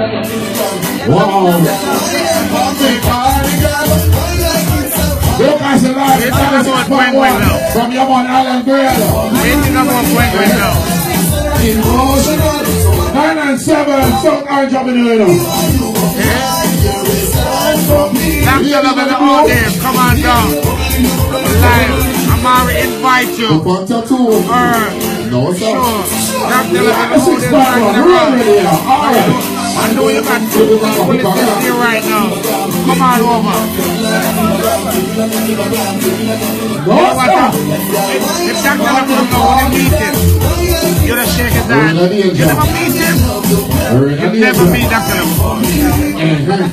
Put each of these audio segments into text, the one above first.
Wow. Look at the last from your man Alan Girl. 9 and 7, South Orange Avenue. Come on down. Live. Amari invite you. No, sir. I know you got to here right now. Come on over. If Dr. Levin know when you meet him, you're gonna shake his hand. You never meet him. You never meet Dr. Levin.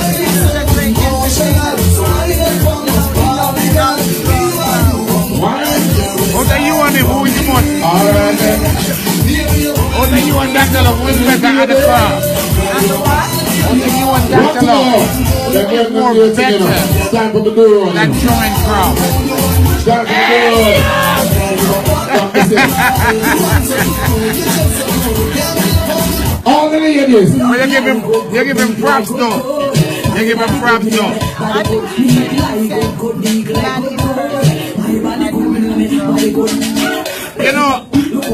What are you on him? Who is the most? Alright then. What are you on Dr. Love? Who is better at the car? What are you on Dr. Love? Who's more better Stand for the door. than drawing crowd? Stand for the door. All the ladies. Oh, you give him props though. You give him props though. You know,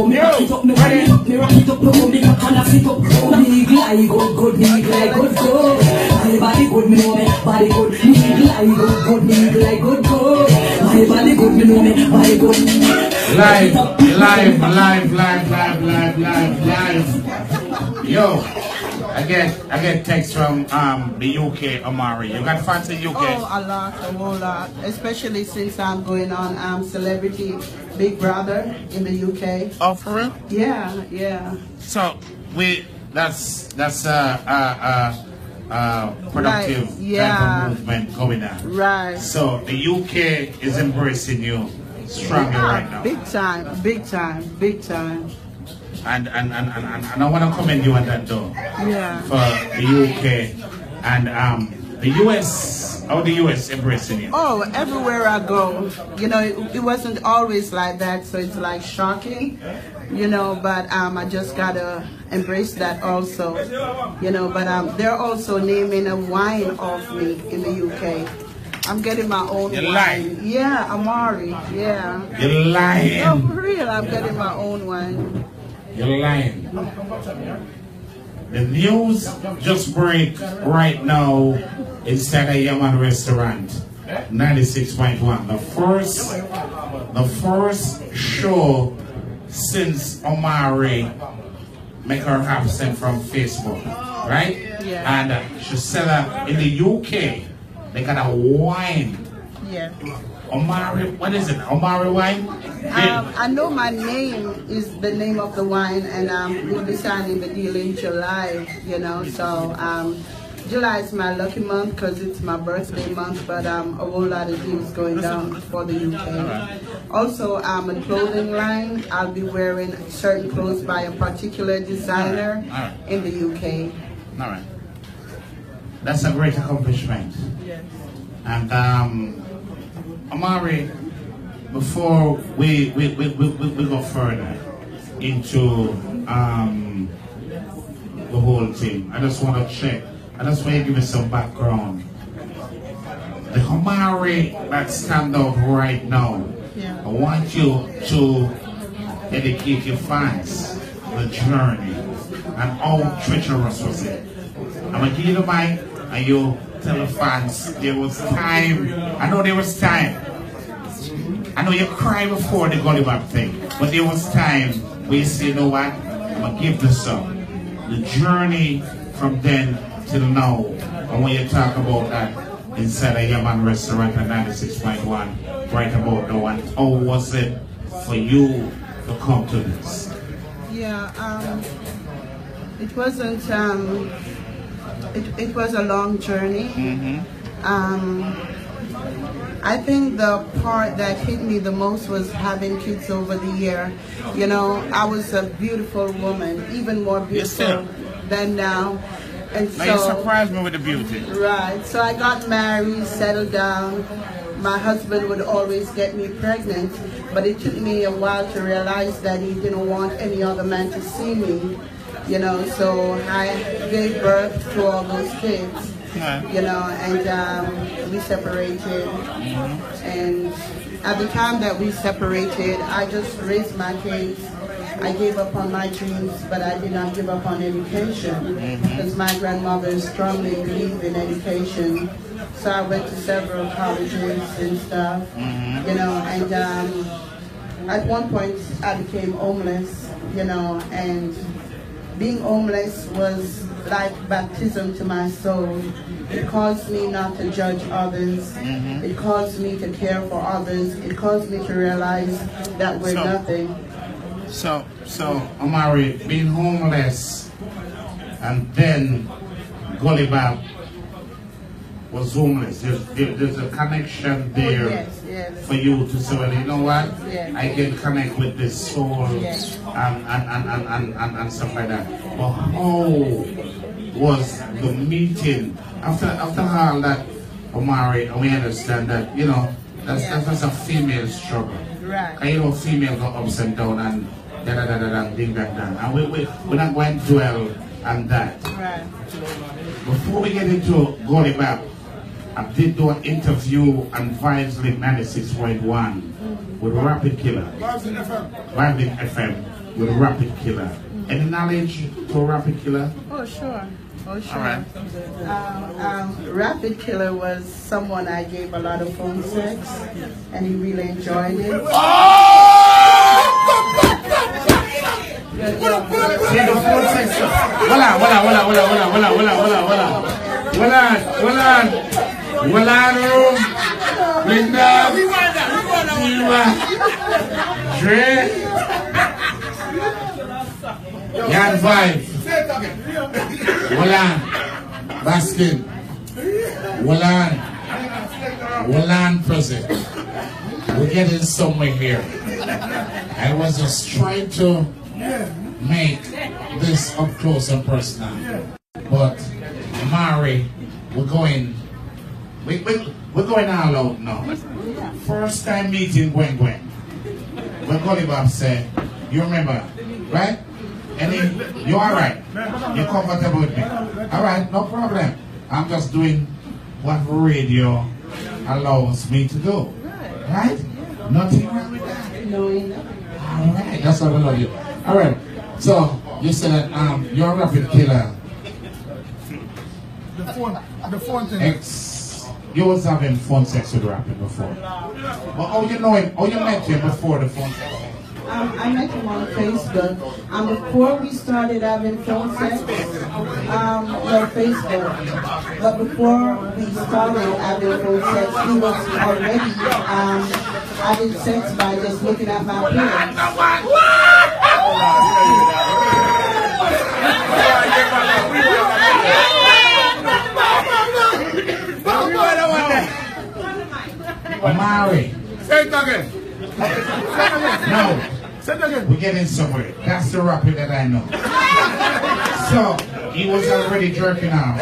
live. Yo, I get text from the UK, Amari. You got fans in UK? Oh, a whole lot. Especially since I'm going on Celebrity Big Brother in the UK. Oh, for real? Yeah. So that's productive type of movement going on. Right. So the UK is embracing you strongly right now. Big time. And I want to commend you on that though. Yeah. For the UK and the US. How the US embracing you? Oh, everywhere I go. You know, it wasn't always like that, so it's like shocking. You know, but I just gotta embrace that also. You know, but they're also naming a wine of me in the UK. I'm getting my own You're wine. lying. Yeah, Amari. Yeah. You're lying. No, for real, I'm getting my own wine. You're lying. The news just break right now inside a Yaman restaurant, 96.1. The first show since Omari make her absent from Facebook, right? Yeah. And she sell her in the UK. They got a wine. Yeah. Omari, what is it? Omari wine? I know my name is the name of the wine, and we'll be signing the deal in July, you know, so July is my lucky month because it's my birthday month, but a whole lot of deals going down for the UK. Also, a clothing line. I'll be wearing certain clothes by a particular designer in the UK. All right. That's a great accomplishment. Yes. And Amari, before we go further into the whole thing, I just want to check. I just want to give you some background. The Amari that stand out right now, Yeah. I want you to educate your fans the journey and how treacherous was it. I'm gonna give you the mic and you tell the fans there was time. I know there was time. I know you cried before the Gulliver thing, but there was time where you say, you know what, I'm gonna give this up. The journey from then till now. And when you talk about that inside a Yaman restaurant at 96.1, right about now, and how was it for you to come to this? Yeah, it wasn't, it was a long journey. I think the part that hit me the most was having kids over the year. You know, I was a beautiful woman, even more beautiful than now. And Now so, you surprised me with the beauty. right, so I got married, settled down. My husband would always get me pregnant, but it took me a while to realize that he didn't want any other man to see me. you know, so I gave birth to all those kids, you know, and we separated. And at the time that we separated, I just raised my kids. I gave up on my dreams, but I did not give up on education because my grandmother strongly believed in education. So I went to several colleges and stuff, you know, and at one point I became homeless, you know, and being homeless was like baptism to my soul. It caused me not to judge others. It caused me to care for others. It caused me to realize that we're nothing. So Amari, being homeless and then Gully Bop was homeless. There's a connection there for you to say, well, you know what? I can connect with this soul and stuff like that. But how was the meeting after all that, Amari? And we understand that, you know, that's a female struggle. Right. And you know, female go ups and down and ding that down. And we're not going to dwell on that. Right. Before we get into Gully Bop, I did do an interview on Vibes Link 96.1 with Rapid Killer. Vibes Link FM with Rapid Killer. Any knowledge to Rapid Killer? Oh, sure. Oh, sure. All right. Rapid Killer was someone I gave a lot of phone sex, and he really enjoyed it. Yeah, the phone sex. Hold on, Linda, Eva, Dre, Yan Vibe, Baskin, Wolan present. We're getting somewhere here. I was just trying to make this up close and personal. But Mari, we're going all out now. First time meeting Gwen. When Gully Bop said, you remember, right? And you alright? You're comfortable with me? Alright, no problem. I'm just doing what radio allows me to do. Right? Nothing wrong with that. No. Alright, that's what I love you. Alright, so you said that you're a Rapid Killer. The phone thing. You was having phone sex with Rapid before. But how you know him? How you met him before the phone sex? I met him on Facebook. Before we started having phone sex, Facebook. But before we started having phone sex, he was already having sex by just looking at my penis. Amari. Say it again. No. Say it again. We're getting somewhere. That's the Rapid that I know. So, he was already jerking off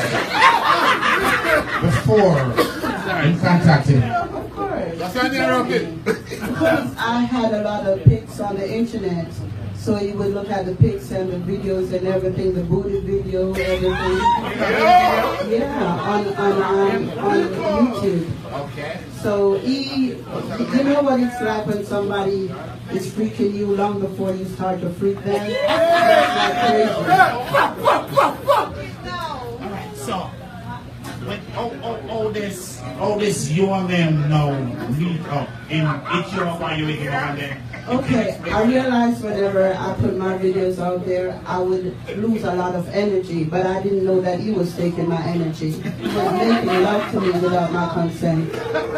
before you contacted him. Of course. That's why they're Rapid. Because I had a lot of pics on the internet. So you would look at the pics and the videos and everything, the booty video, everything. Yeah, on YouTube. Okay. So you know what it's like when somebody is freaking you long before you start to freak them? That's like crazy. Alright, so when all this you and them now meet up in each of while you with and them. Okay, I realized whenever I put my videos out there, I would lose a lot of energy, but I didn't know that he was taking my energy. He was making love to me without my consent.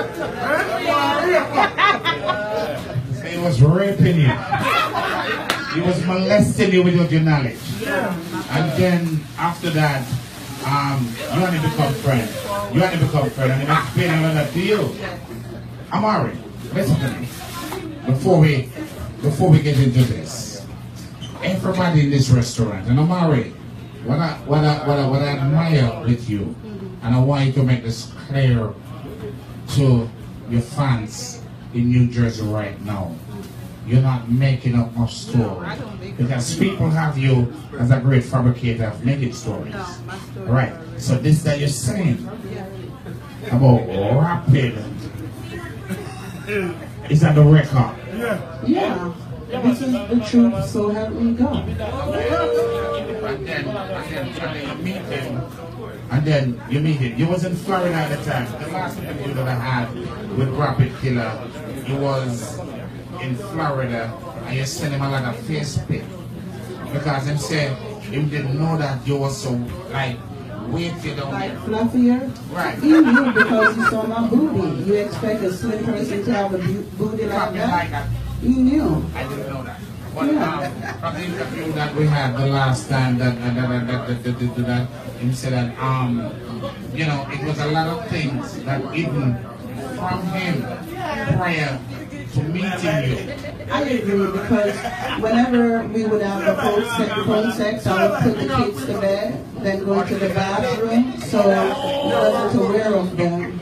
He was raping you. He was molesting you without your knowledge. And then after that, you only become friends. And he explained all of that to you. Amari, listen to me. Before we get into this, everybody in this restaurant, and Amari, what I admire with you, and I want you to make this clear to your fans in New Jersey right now. you're not making up much story. Because people have you as a great fabricator of making stories. Right. So this that you're saying about rapid is that the record? Yeah. This is the truth, so help me God. And then you meet him. You was in Florida at the time. The last interview that I had with Rapid Killer, he was in Florida, and you sent him a lot of face pic. Because him said he didn't know that you were so like weighted on like fluffier. Right. He knew because he saw my booty. You expect a slim person to have a booty like that? He knew. I didn't know that. But from the interview that we had the last time that he said that you know, it was a lot of things that even from him prior to meeting you. I agree, because whenever we would have the phone sex, I would put the kids to bed, then go to the bathroom, so I wasn't aware of them.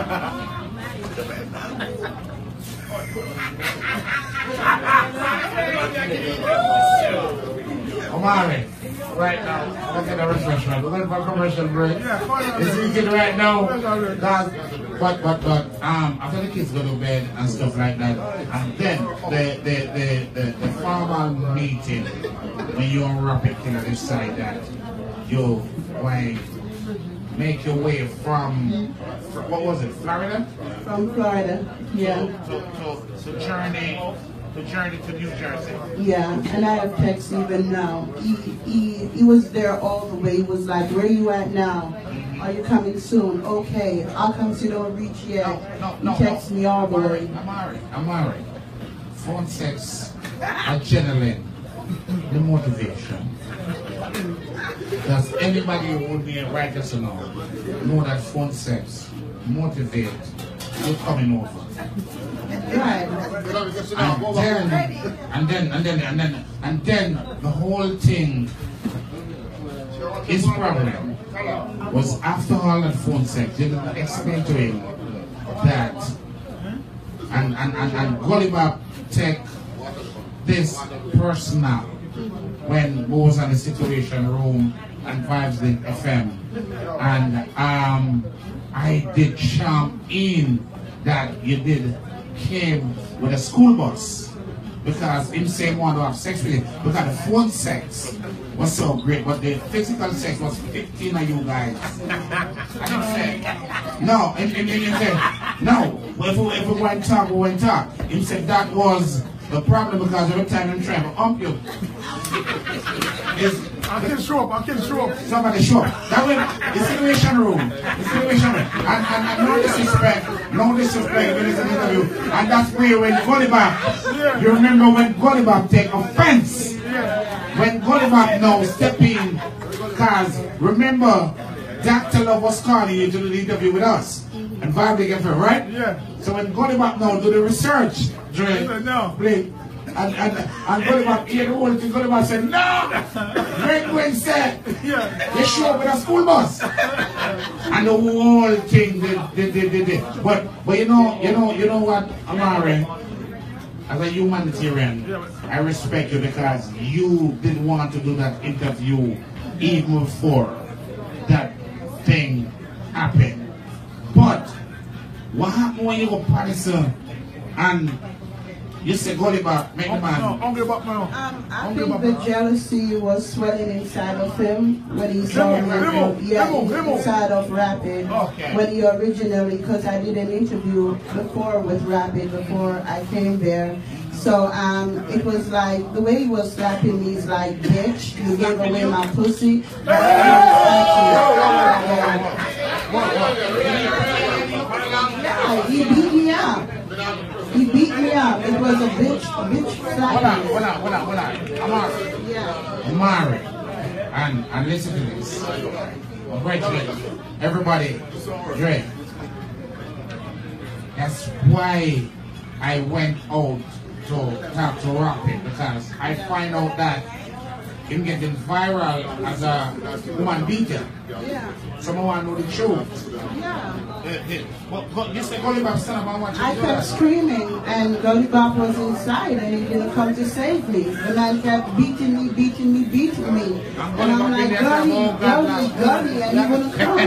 Omari, right now, look at the refreshment. We're going for a commercial break. It's easy right now. But after the kids go to bed and stuff like that, and then the formal meeting when you and Rapid Killer decide that you make your way from what was it, Florida? From Florida, yeah. To journey to New Jersey. Yeah, and I have texts even now. He was there all the way. He was like, "Where you at now? Are you coming soon? Okay, I'll come to don't reach yet." He texts me all the way. I'm worried. Phone sex, adrenaline, the motivation. Does anybody who would be a writer know that phone sex motivate you coming over? Right. And then the whole thing, his problem was after all that phone sex, you didn't explain to him that and Goldibop take this person out when we was on the Situation Room and Vibes Link FM, and I did charm in that you came with a school bus, because him saying want to have sex with you because the phone sex was so great, but the physical sex was 15 of you guys. And him said, no, him said, no, if we went talk, we went talk. Him said that was the problem, because every time I'm trying to hump you, I can show up. Somebody show up. That way, the Situation Room. And no disrespect, when it's an interview. And that's where when Goldibop, you remember when Goldibop take offense. When Goldibop now step in, because remember, Dr. Love was calling you to do the interview with us. And Vibe Link FM, right? Yeah. So when Goldibop now do the research, Dre, please. And Goldibop hear the whole thing. Goldibop said, no! When said, you show up with a school bus. And the whole thing did. But you know what, Amari? As a humanitarian, I respect you, because you didn't want to do that interview even before that thing happened. But what happened when you go Patterson and you say Goldibop, make the man? I think the jealousy was swelling inside of him when he saw me. Inside of Rapid. Okay. When he originally, because I did an interview before with Rapid before I came there. So it was like, the way he was slapping me is like, bitch, you gave away my pussy. Yeah, he beat me up. He beat me up. It was a bitch slapping. Hold on. Amari. Yeah. Amari. And listen to this. Brethren, everybody, Dre. That's why I went out to talk to Rapid, because I find out that him getting viral as a woman beater. Yeah. Someone want to know the truth. Yeah. But you said Gully Bob stand up and watch I kept screaming, and Gully Bob was inside, and he didn't come to save me. The man kept beating me. And I'm like, Gully, and he wouldn't come.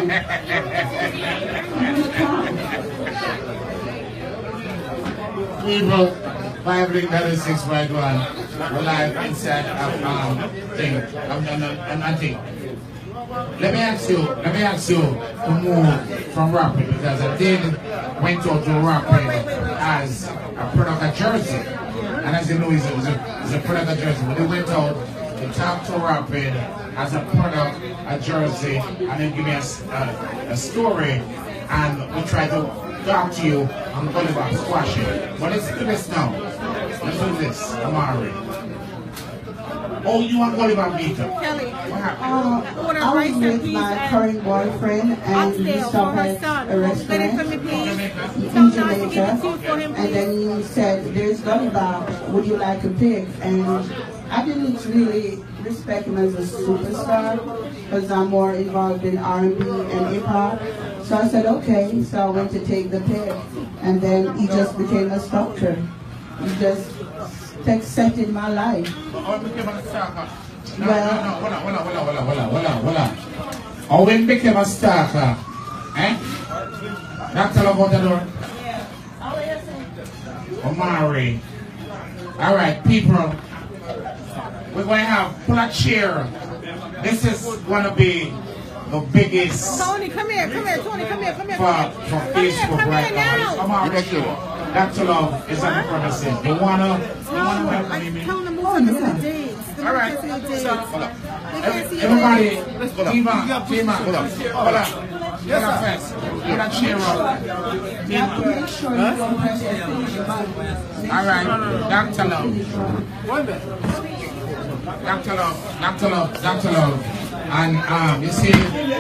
People, 536.1, we're live inside of thing. I think. Let me ask you to move from rapping, because I did went out to rapping as a product of Jersey. And as you know, he's a product of Jersey. But they went out to talk to rapping as a product of Jersey, and then give me a story, and we try to talk to you on Gully Bob squashing. But let's do this now. Let's do this, Amari. Oh, you want Gully Bob beater? Kelly. What happened? I was with my current boyfriend, and we stopped at a restaurant in Jamaica, and then he said, "There's Gully Bob, would you like a pic?" And I didn't really respect him as a superstar, because I'm more involved in R&B and hip-hop. So I said, okay. So I went to take the pic, and then he just became a stalker. He just set in my life. Hold on. Oh, when became a stalker, eh? Not tell about the door. Omari. All right, people. We're going to pull a chair. This is going to be the biggest. Tony, come here. Tony, come here. For Facebook right now. Omari. Dr. Love is on the premises. You wanna welcome him in? Tell them to move to the days. All right. Everybody, team up. Hold on. Yes, first. Put a chair up. Make sure you don't press the finish button. All right, Dr. Love. Dr. Love. And you see,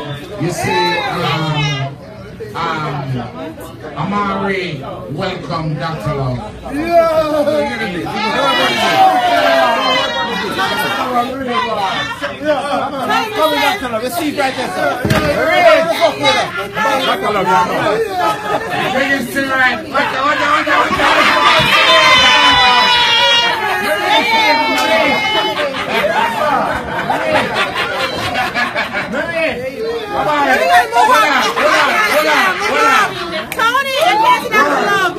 Amari, welcome, Dr. Love. Let's see right there, sir. Bring us to right. Tony, and that's not love.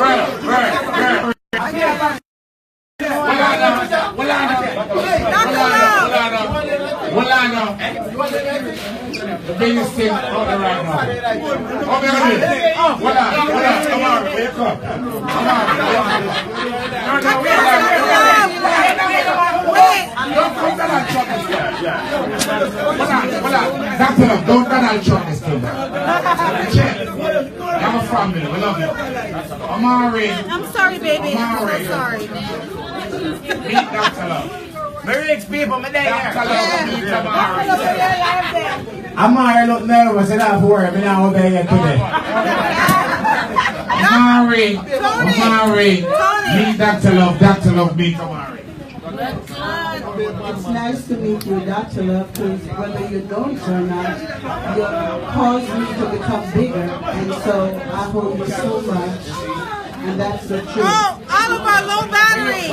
The biggest thing out there right now. Come on. Wake up. Don't Donald Trump this thing. I'm a family. We love you. Amari. I'm sorry, baby. I'm so sorry. Meet Dr. Love. Merry people, my day here. Amari look nervous and have to worry. I'm not obeying it today. Amari. Meet Dr. Love. Dr. Love, meet Amari. It's nice to meet you, Dr. Love, because whether you don't or not, you caused me to become bigger, and so I hold you so much, and that's the truth. Oh, all of our low battery.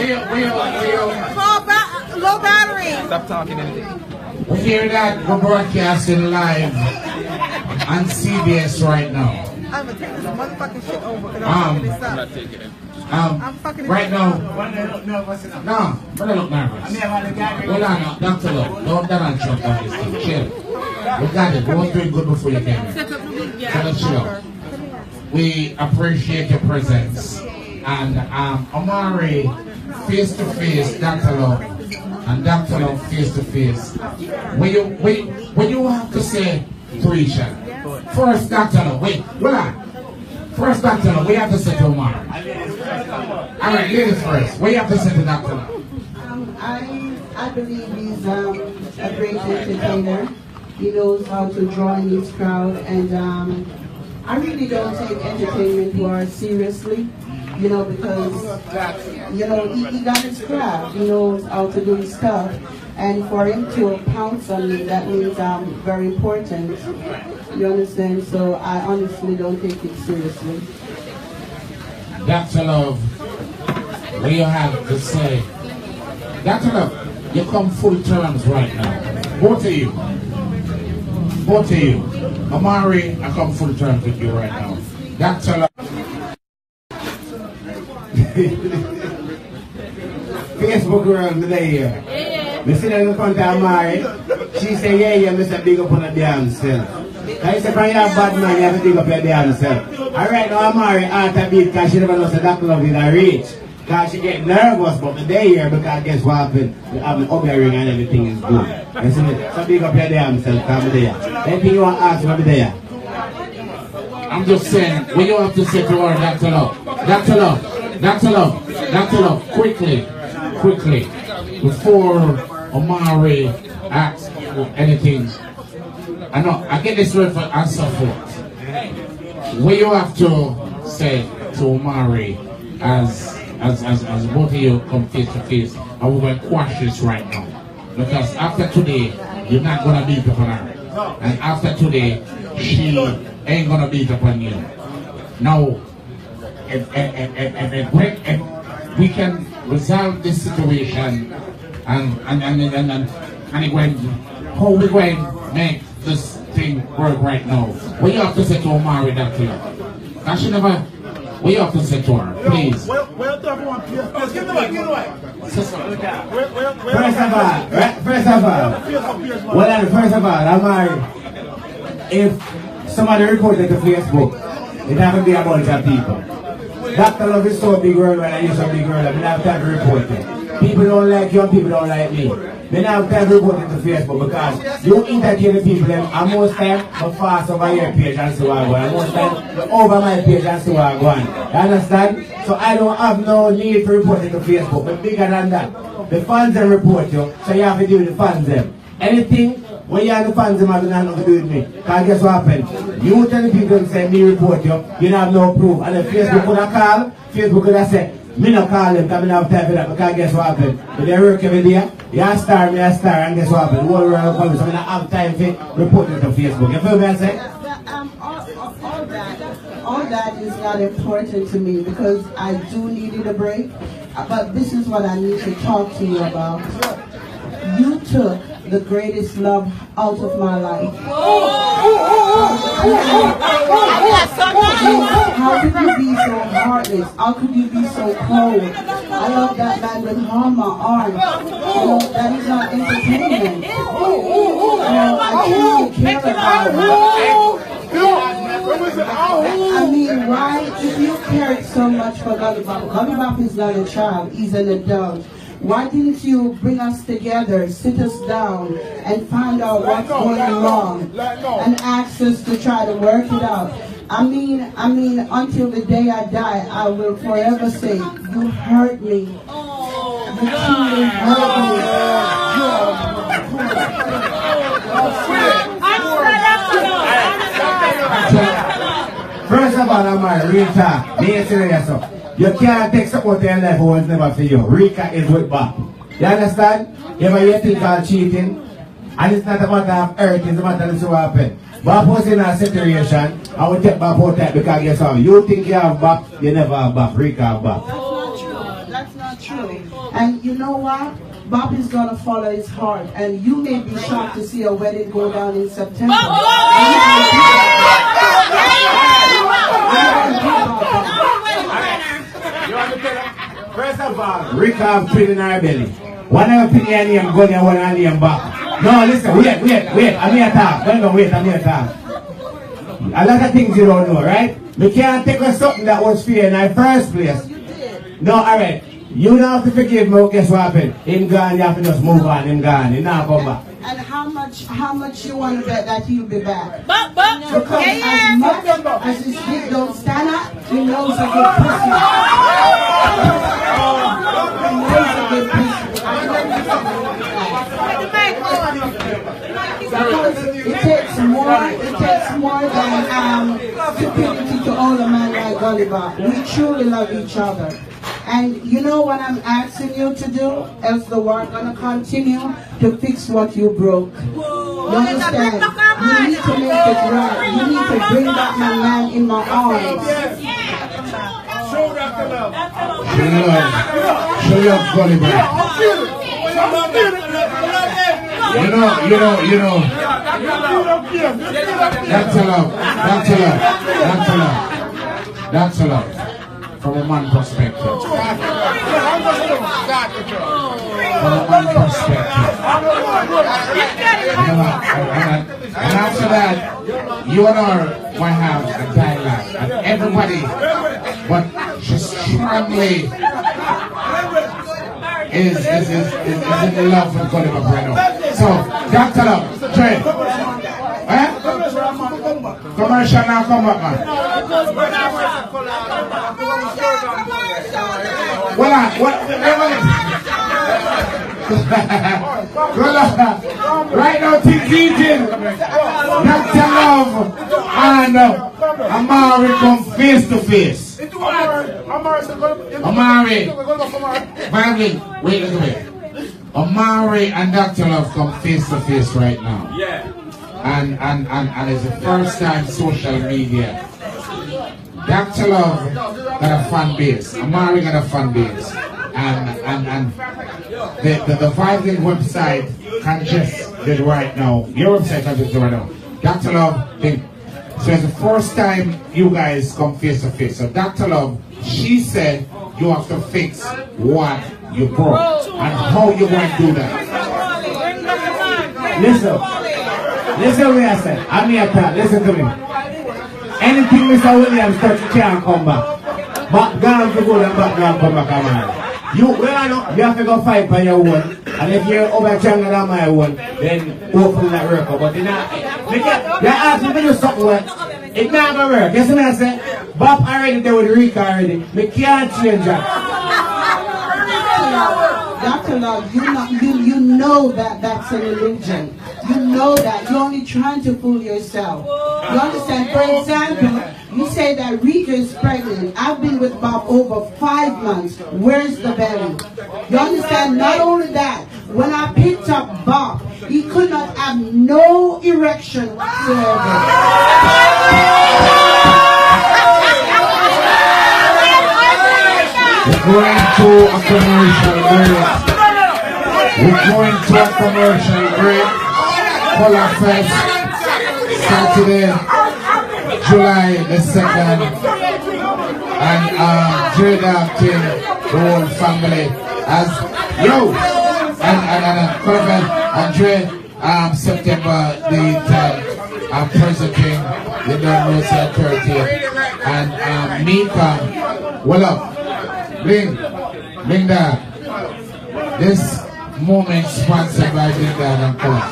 Low battery. Stop talking anything. We hear that we're broadcasting live on CBS right now. I'm gonna take this motherfucking shit over because I'm fucking this up. I'm not taking it. I'm fucking right now. When they look nervous enough. No, when they look nervous. Hold on, Dr. Love. Don't Donald Trump on this thing. Chill. We got it. We were doing good before you came here. So let's chill. We appreciate your presence. And Amari, face to face, Dr. Love. And Dr. Love, face to face. When you have to say to each other. First, Dr. Love. Wait, hold on. First, Dr. Love, we have to say to Amari. All right, ladies first. What you have to say to Dr. Love? I believe he's a great entertainer. He knows how to draw in his crowd, and I really don't take entertainment more seriously, because, he got his craft. He knows how to do his stuff. And for him to pounce on me, that means I'm very important. You understand? So I honestly don't take it seriously. Dr. Love, what you have to say? Dr. Love, you come full terms right now. Both of you. Both of you. Amari, I come full terms with you right now. Dr. Love. Facebook girl today here. Me sit in front of Amari. She say, yeah, Mr. Big up on the damn self. I say, when you have bad man, you have to dig up your damn self. Alright, now Amari out a bit because she never knows that Dr. Love is a reach. Because she get nervous, but today here, because guess what happened? We have an ugly ring and everything is good. You see me? So big up your damn self, come there. Anything you want to ask me there? I'm just saying, what you have to say to her, Dr. Love? Dr. Love, Dr. Love, Dr. Love, quickly, before Amari asks for anything. I know, I get this ready for answer forth. What you have to say to Amari as both of you come face to face, and we're going to quash this right now. Because after today, you're not going to beat up on her. And after today, she ain't going to beat up on you. Now, if we can resolve this situation and how we going to make this thing work right now? What you have to say to Amari, Dr. Love? She never. What you have to say to her, please? First of all, Amari, if somebody reported to Facebook, it have to be a bunch of people. Dr. Love is so big world when I use a big world, I don't have time to report it. People don't like you and people don't like me. Then I have time to report it to Facebook because you entertain the people and most time I fast over your page and see what I go on. Most time over my page and see what I go on. You understand? So I don't have no need to report it to Facebook. But bigger than that, the fans them report you, so you have to deal with the fans them. Anything when you have the fans them have nothing to do with me. Because guess what happened? You tell the people and say me report you, you don't have no proof. And if Facebook could have called, Facebook could have said, me not call them because I don't have time for that. Because guess what happened? When they work every day, you a star, me a star, and guess what happened? The whole world comes, so I don't have time for reporting it to Facebook. You feel me I say? All that is not important to me because I do need a break. But this is what I need to talk to you about. You took the greatest love out of my life. How could you be so heartless? How could you be so cold? I love that man with harm my arm. That is not entertainment. I truly care about you. I mean, why, if you cared so much for Gully Bop is not a child, he's an adult. Why didn't you bring us together, sit us down, and find out what's going wrong, and ask us to try to work it out? I mean, until the day I die, I will forever say, you hurt me. You truly hurt me. First of all, Amari, real talk. Me serious. You can't take support in your life who was never for you. Rika is with Bob. You understand? You ever hear things called cheating? And it's not a matter of hurt, it's a matter of what happened. Bob was in a situation, I will take Bob out there because guess what? You think you have Bob, you never have Bob. Rika have Bob. That's not true. And you know what? Bob is going to follow his heart. And you may be shocked to see a wedding go down in September. First of all, Rika have twin in her belly. One of them pin your name, go there, one of name back. No, listen, wait, I'm here to talk. I'm here to talk. A lot of things you don't know, right? We can't take us something that was fair in the first place. No, alright. You don't have to forgive me, guess what happened? Him gone, you have to just move on, him gone, he not come back. And how much you want to bet that he'll be back? But, because as much as his dick don't stand up, he knows a good pussy. He knows a good pussy. Because it takes more than stupidity to own a man like Gully Bop. We truly love each other. And you know what I'm asking you to do, else the war gonna continue? to fix what you broke. You understand? You need to make it right. You need to bring back my man in my arms. Show Dr. Love. Show love, Gulliver. You know. That's a love. From a man perspective. From a man perspective. And after that, you and her might have a dialogue. And everybody, but just strongly is in the love for Gulliver Bueno. So, Dr. Love, Dre. Commercial now, come back, man. Right now, things eating. Dr. Love and Amari come face to face. Amari, wait a minute. Amari and Dr. Love come face to face right now. Yeah. And it's the first time social media. Dr. Love got a fan base. Amari got a fan base. And the Violin website congested right now. Your website congested right now. Dr. Love, so it's the first time you guys come face to face. So Dr. Love, she said you have to fix what you broke. And how you going to do that? Listen to me, I said. I'm here to listen to me. Anything Mr. Williams touch, you can't come back. But gone to go and back down, come back, man. You have to go fight by your own. And if you're over jungle on my own, then hopefully that work out. But you ask me to do something where it's not going to work. You see what I say? Bob already there with Rika already. We can't change that. Dr. Love, you know that that's a religion. You know that. You're only trying to fool yourself. You understand? For example, you say that Rika is pregnant. I've been with Bob over 5 months. Where's the belly? You understand? Not only that, when I picked up Bob, he could not have no erection whatsoever. We're going to a commercial break. We're going to a commercial break. Color Fest, Saturday, July the 2nd. And J-Dog King, the whole family. As yo! And Andre, September the 10th, President, the North 30th. And Mika, what up? Bling Dog. This moment sponsored by Bling Dog and Color.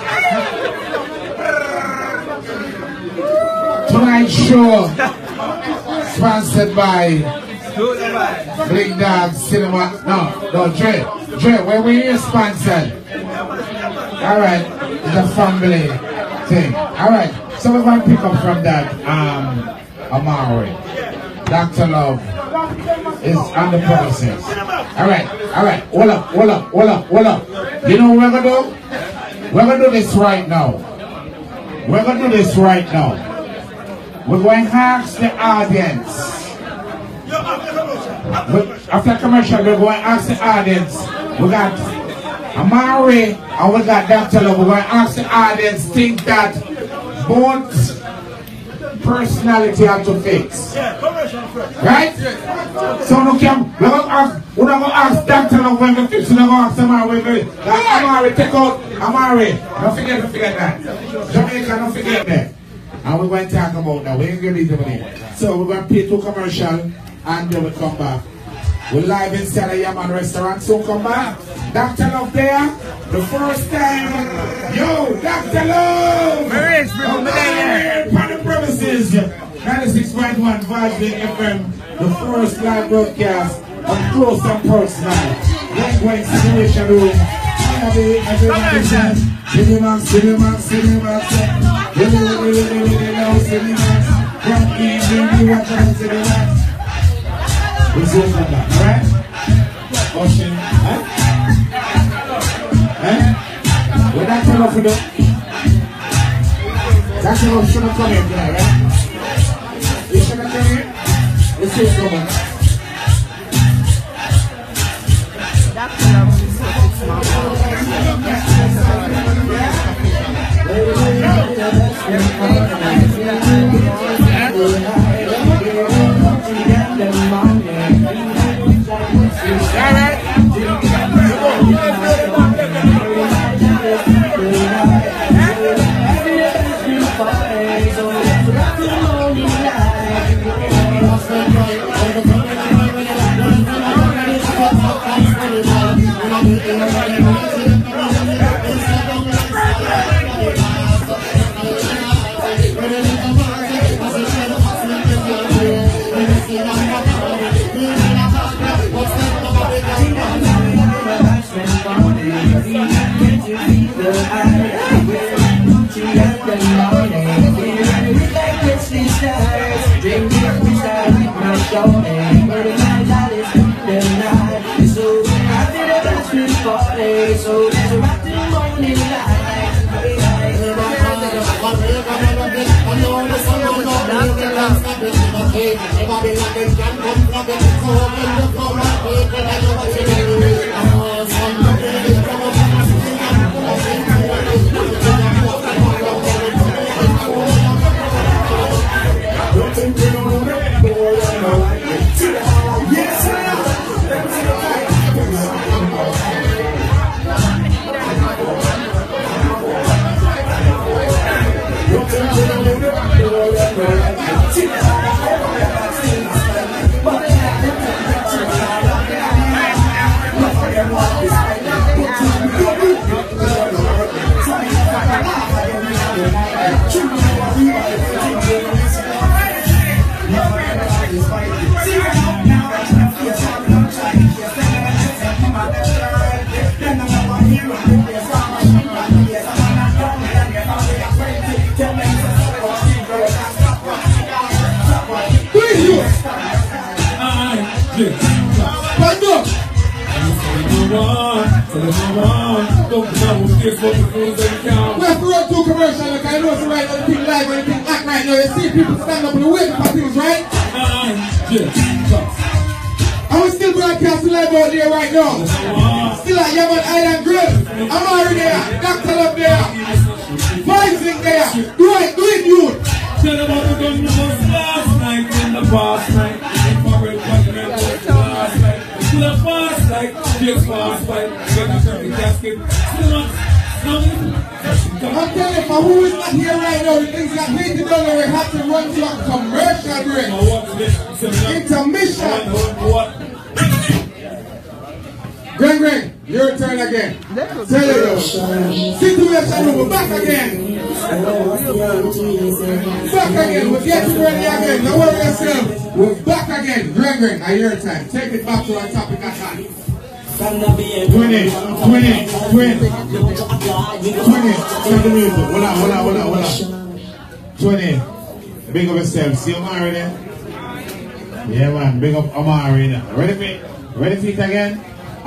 Tonight's show sponsored by Bling Dog Cinema. No, Dre, where were you sponsored? Alright, it's a family thing. Alright, so we're going to pick up from that Amari. Dr. Love is on the premises. Alright, hold up. You know what we're gonna do? We're gonna do this right now. We're going to ask the audience. After commercial, we're going to ask the audience. We got Amari and we got Dr. Love. We're going to ask the audience think that both personality have to fix. Right? So we're going to ask Dr. Love when we fix. We're going to ask Amari. Amari, take out Amari. Don't forget that. Jamaica, don't forget that. And we're going to talk about that. We ain't going to leave them in. So we're going to pay 2 commercial and then we'll come back. We're live inside a Yaman restaurant, so come back. Dr. Love there, the first time. Yo, Dr. Love! On the premises, 96.1 Violin FM, the first live broadcast on Close and Personal. Let's go in Situation Room. Cinema. From evening, you want to cinema. We'll go from that, alright? Ocean, for them. That's how you should have come in tonight, right? You should have come in. Let's see what's going on. Dr. Love is so small. Take it back to our topic at hand. 20. Check the music. Hold on. 20. Big up yourself. See Omari there? Yeah, man. Big up Omari there. Ready for it again?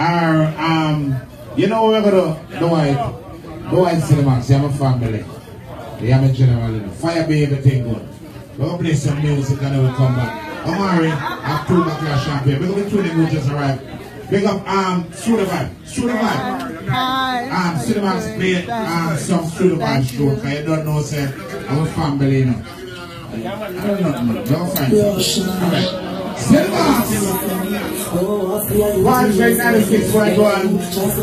You know what we're going to do? The white cinema. See, I'm a family. Yeah, I'm a general. Fire baby thing good. We're going to play some music and then we'll come back. Omari, I've pulled back your champagne. We're going to be 20 who just arrived. Big up, Studio Vibe. Hi. Studio Vibe play some Studio Vibe show. Because you don't know, say, I'm a family, you know. I don't know, don't find something. Alright. Studio Vibe! 196, where go on?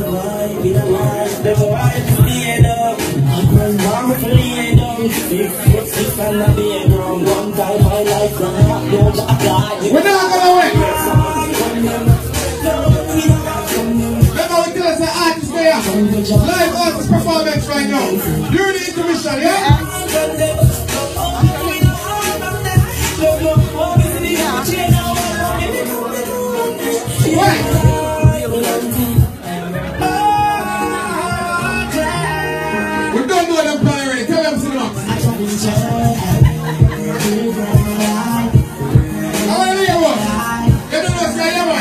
We're not gonna win! Remember we tell us the artist there. Live artist performance right now. During the intermission, yeah? Right. We don't know them plan already. Tell them to know. I want to hear what? You don't know what's going on?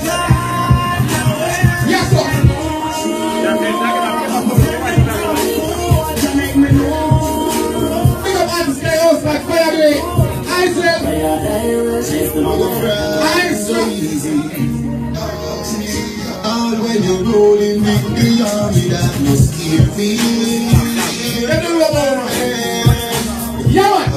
Yes, sir. yourself. All when you're rolling with the army that must scare me. Yeah, man.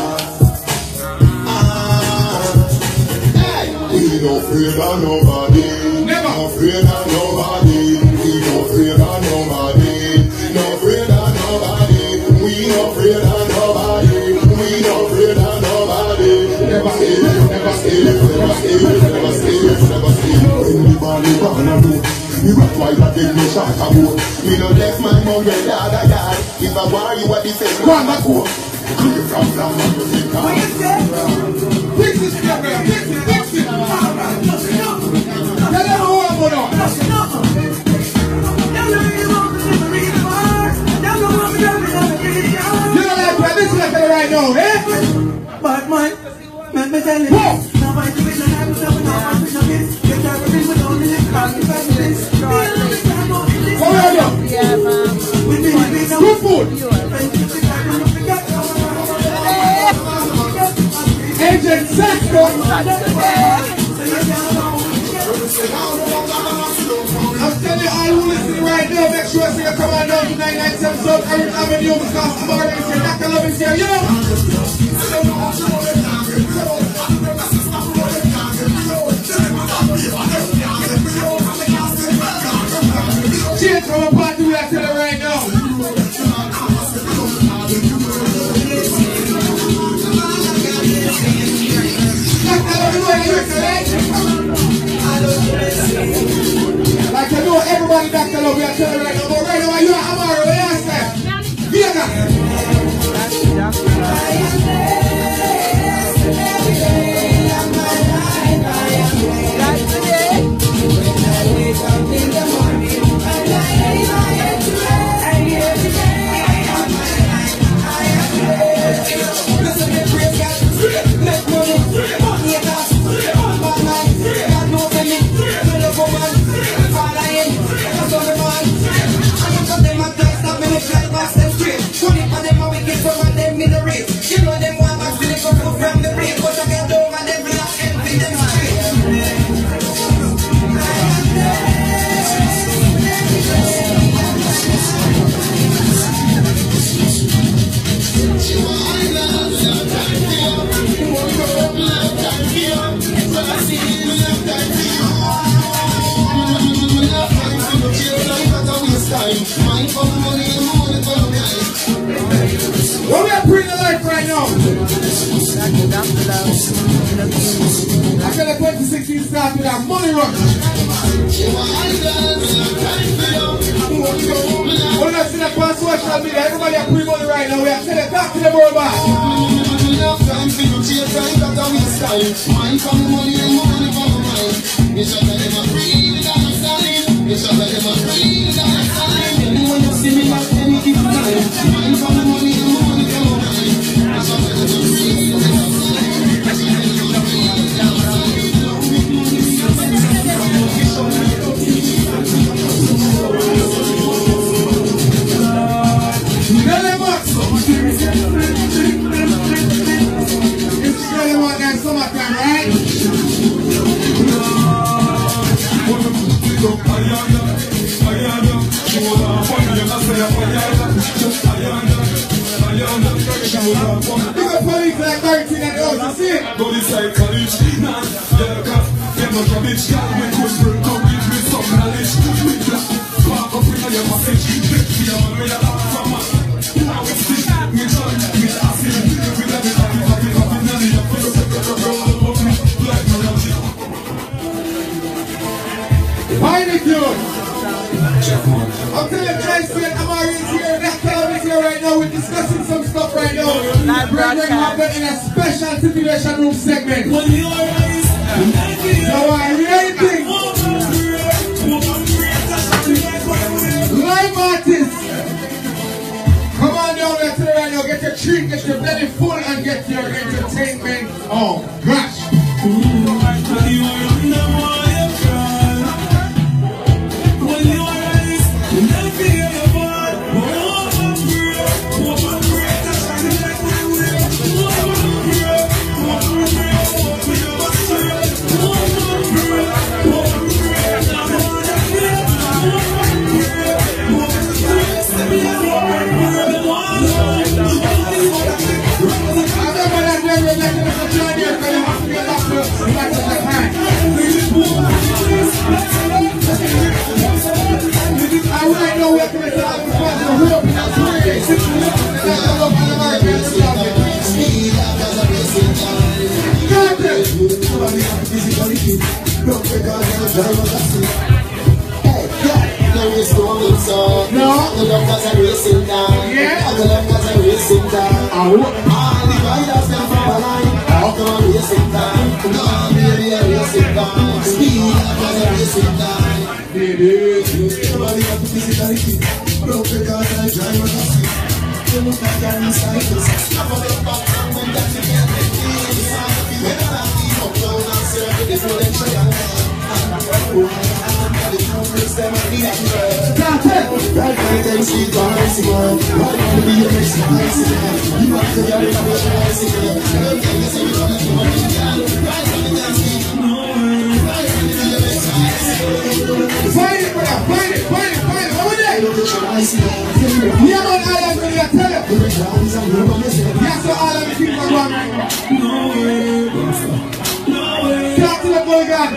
We don't fear about nobody. Never. No fear about nobody. We don't fear about nobody. No fear about nobody. We don't fear about nobody. We don't fear about nobody. Never stay, never stay, never stay, never stay, never stay. When we body run a road, we rock white and then we shot a boat. We don't left my mom where dad I died. If I war you at the same one I go. Clear from and you think I'm Fix this camera, fix it, fix it. Tell them who I'm on. You know like that, this is like that right now, eh? But man, let me tell you. Come here, yo. Good food. Agent Sexton. I'm telling you all who listening right now, make sure you come on down to 997 South Erin Avenue because tomorrow is here. Dr. Love is here, you know? Change from a party we are telling right now. Like I know everybody Dr. Love, we are telling right now, but right now you are Amaro, what you say? Vega! What we are bringing to life right now? I got a 2016 start with that money rush. We're not seeing that on social media. Everybody are putting money right now. We are telling talk to them all about. Summertime, right? Police like 13 and all, you see it? Go inside college, nah, yeah, cut, them not a bitch, girl, we could bring come with some knowledge, we black, walk up in your passage, get to your man, we are out from us, now we see, we join, we acid, we love it, happy, none of your face, roll up me, like my logic. Find it, dude! I'm telling you guys, Amari is here, Dr. Love is here right now, we're discussing some stuff right now. We're going to happen in a special situation room segment. Now, I hear anything. Live artists. Come on down there today right now, get your treat, get your belly full, and get your entertainment. Oh, gosh. and then we're letting us join here because you have to get up to the back of the hand. I would like to welcome you to our sponsor, who opened up the way. That's the local American Islamic. No. The doctors are racing down. Yeah. The doctors are racing down. All the riders them from the line. Come on, racing down. Come on, baby, racing down. Speed, doctors are racing down. Baby, everybody got the physicality. Broke because I drive with a seat. You look like you're inside this. Never look back when that you can't make it. When I'm not even up down and serve with the production. Find it, brother. Find it. Over there. Yeah, man, all I'm going to tell you. That's what all of the people are going right now. Talk to the boy, God.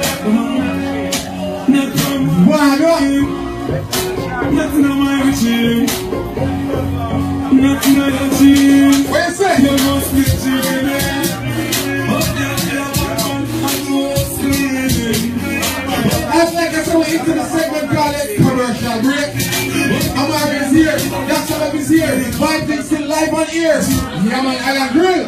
Nothing on my regime. Nothing on your team. What you say? You must be dreaming. I'd like us to go into the segment called Commercial Break. Amari's here. Daxalub is here. Vibes still live on air. Yaman Island Grill.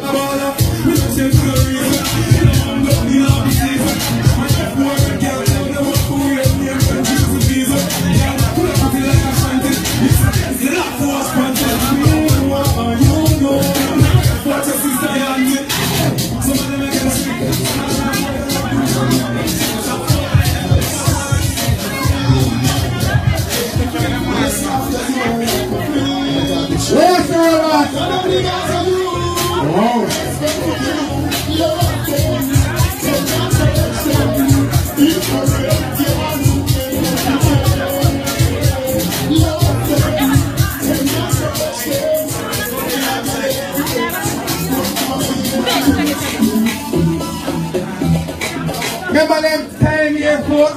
Remember them time here, folks?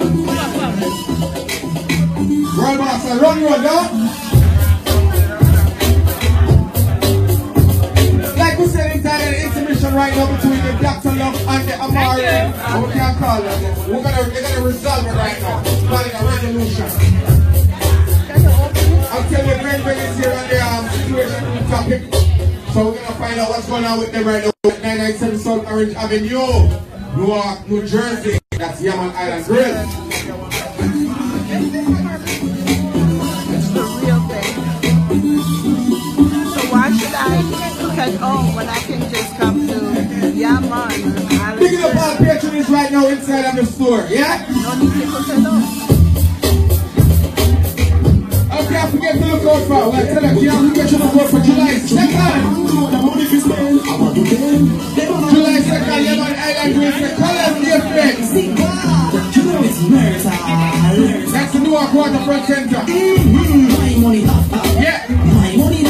Roll master, run, no? Like we said inside the intermission right now between the Dr. Love and the Amari. What we can call them. We're gonna resolve it right now. Call it a resolution. I'll tell you, Greg is here on the situation topic. So we're gonna find out what's going on with them right now. 997 South Orange Avenue. Newark, New Jersey, that's Yaman Island Grill. It's the real thing. So why should I cook at home when I can just come to Yaman Island? Picking up all patrons right now inside of the store, yeah? No need to cook at home. Okay, I forget to look out for. Well, tell them, yeah, we get to look out for July 2nd. July 2nd, Yaman Island Grill, the colors different. That's the Newark Waterfront Center. Yeah. My money,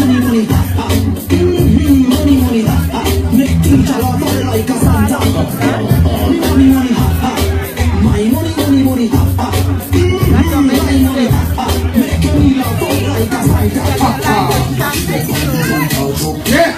make things a lot like a Santa. Money, my money, make me love like a Santa. Yeah.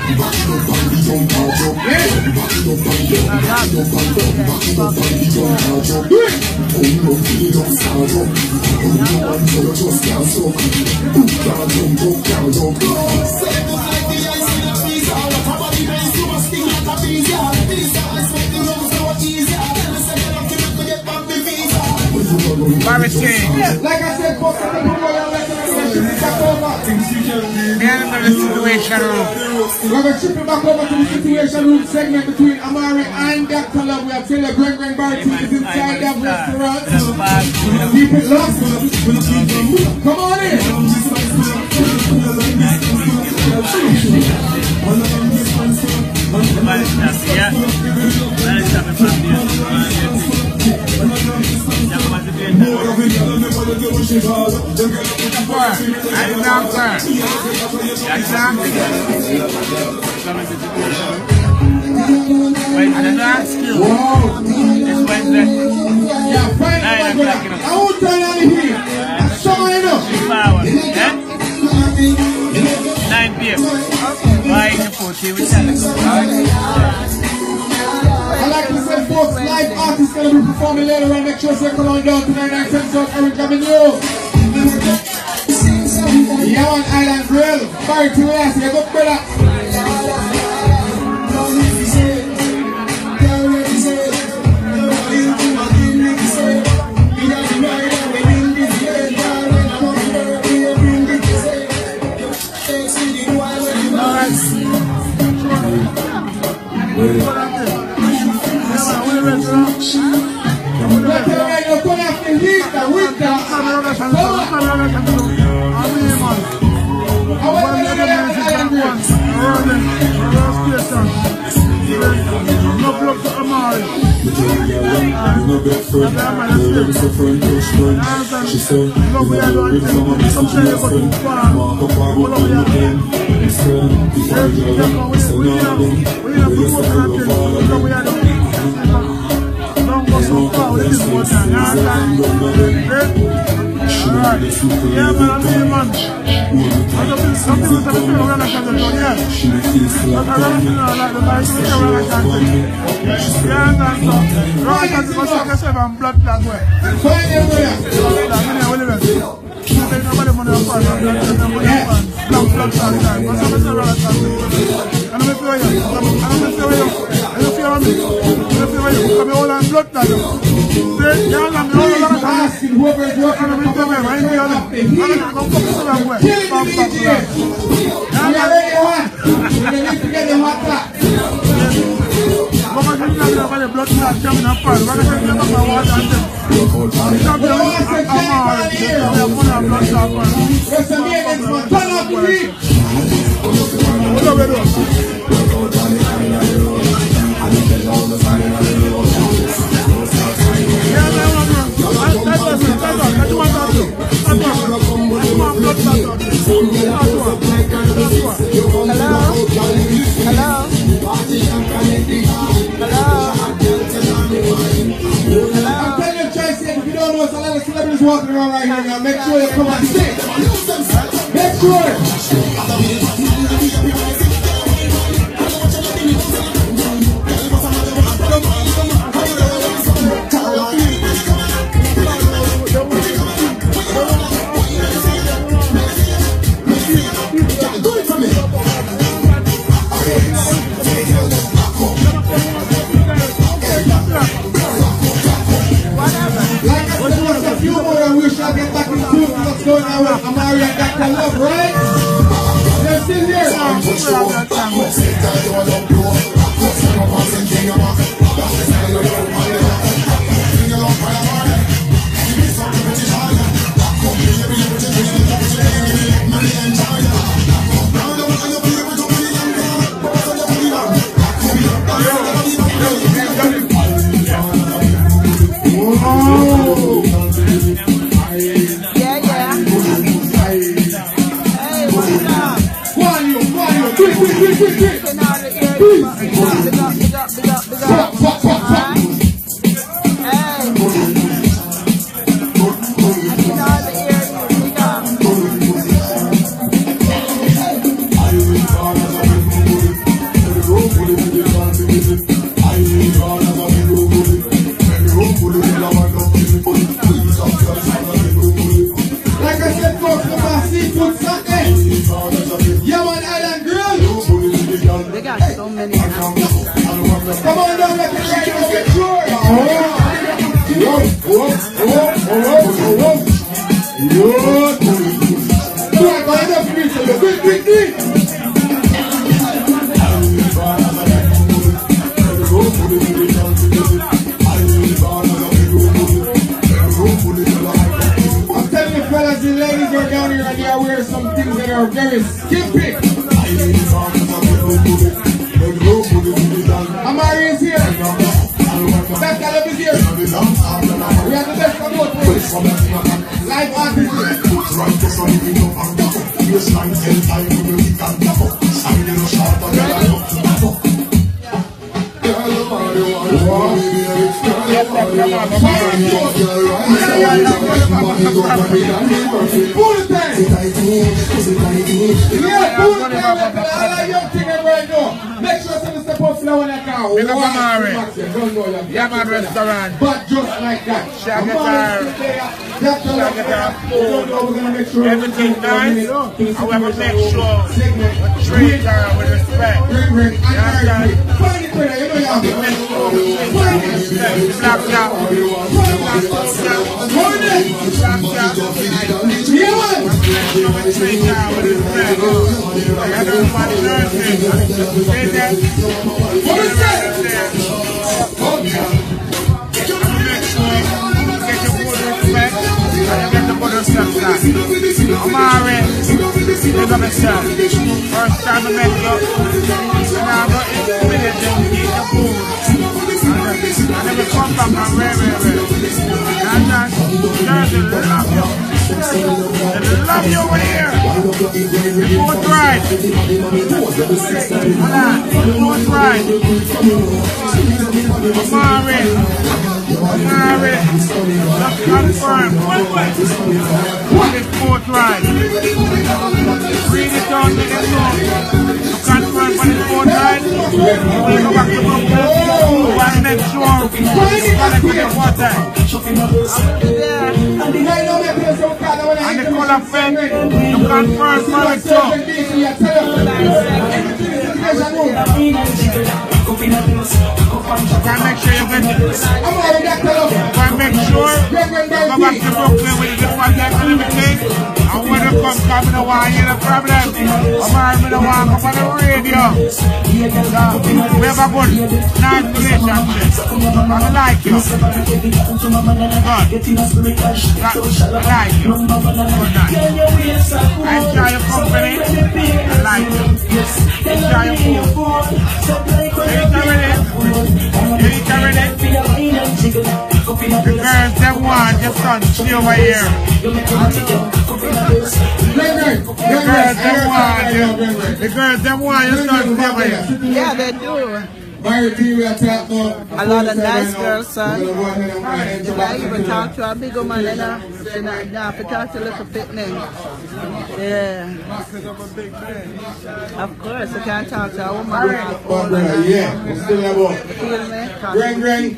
Like I said, folks, I think we're back over. The situation room. We're going to trip back over to the situation room segment between Amari and Dr. Love. We have tell you Greg Barty is inside that restaurant. Keep it locked. Come on in. I'm Wow. This Wednesday. Yeah, Friday. I won't turn on the heat. That's someone enough. 9 p.m. Why in the 40 with Telex? I like to say, folks, live artists going to be performing later on. Make sure they come on down to 99 South Eric Avenue. Yeah, on Island Grill. Barry to the last, you go, brother. She said, walking around right here now. Make sure you come on stage. Make sure. What's going on with Amari and Dr. Love, right? They're still here. Girl, Make sure someone step up flower in the car. Yaman restaurant. But just like that. Shagatar food. Everything nice. However, make sure we treat her with respect. Amari, big up yourself. First time I met you, and I'm going to eat the food. And then we come back and rare. And then, girls, they love you. They love you over here. The food's right. Hold on, the food's right. Amari, just confirm. The fourth right. Read it down to the song. You confirm for the fourth right. You will go back to Brooklyn. And make sure you got it for the water. And the color pen, you confirm for it too. Can make sure you get it. Can make sure you go back to Brooklyn with the project and everything. And when you come, I don't want to hear the problem. I don't want to come on the radio. So, we have a good, nice relationship. I like you. Good. I like you. Good night. I enjoy your company. I like you. Enjoy your food. You eat already? The girls, them want your son to stay over here. The girls, them want your son to stay over here. Yeah, they do. A lot of nice girls, son. If I even talk to a big woman, then I have to talk to a little fitness. Yeah. Of course, I can't talk to a woman. Yeah, it's still about Greg,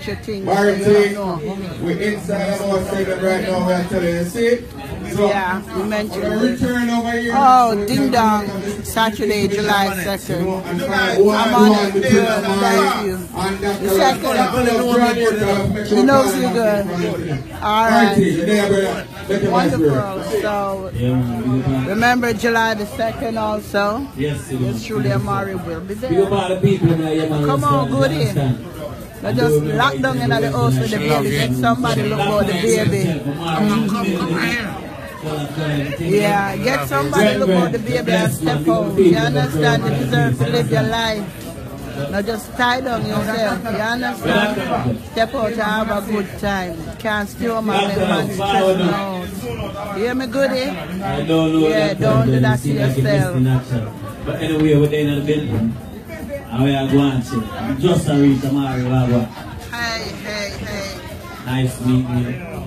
we're inside of our segment right now. We're telling you, see? So, yeah, we mentioned return over here. Oh, Ding Dong, Saturday, July 2nd. I'm on it, good, thank you. The second, he knows you good. Alright, wonderful. So, remember July the 2nd also. Yes, truly Amari will be there. Come on, goodie. They just lock down in the house with the baby. Get somebody look for the baby. Yeah, get somebody look for the baby and step out. You understand? You deserve to live your life. Not just tie down yourself. You understand? Step out and have a good time. Can't stay home and make man stress out. You hear me, goodie? I don't know. Yeah, don't do that to yourself. But anyway, we're in the building. And we are going to just a reach Amari Wagwa. Hey. Nice meeting you.